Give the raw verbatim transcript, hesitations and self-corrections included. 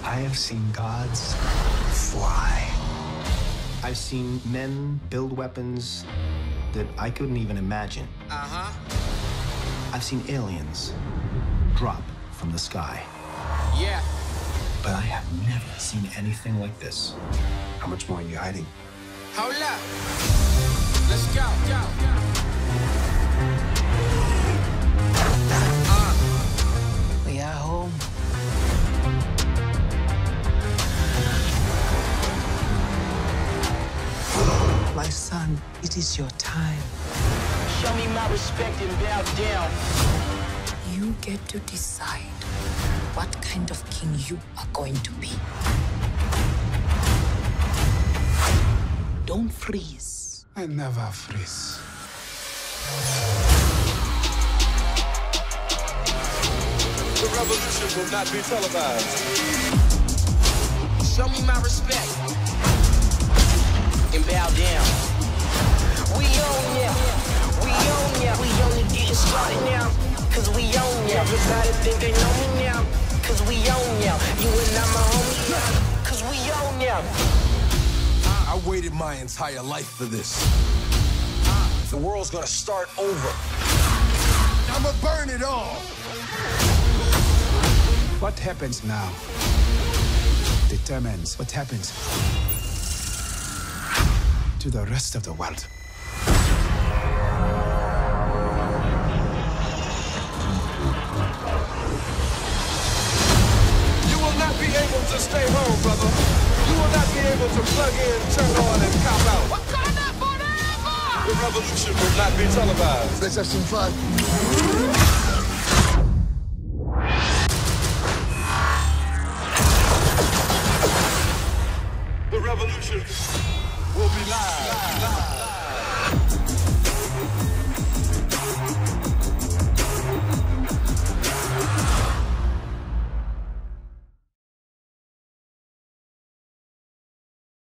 I have seen gods fly. I've seen men build weapons that I couldn't even imagine. Uh-huh. I've seen aliens drop from the sky. Yeah. But I have never seen anything like this. How much more are you hiding? Hold up. Let's go, go, go. Uh. We are home. My son, it is your time. Show me my respect and bow down. You get to decide what kind of king you are going to be. Don't freeze. I never freeze. The revolution will not be televised. Show me my respect and bow down. We own ya, we own ya. We only getting started now, cause we own ya. Everybody think they know me now, cause we own ya. You and I'm a homie now, cause we own ya. I waited my entire life for this. The world's gonna start over. I'ma burn it all. What happens now determines what happens to the rest of the world. You will not be able to stay home, brother. You will not be able to plug in, turn on, and cop out. Wakanda forever! The revolution will not be televised. Let's have some fun. The revolution will be live. live, live.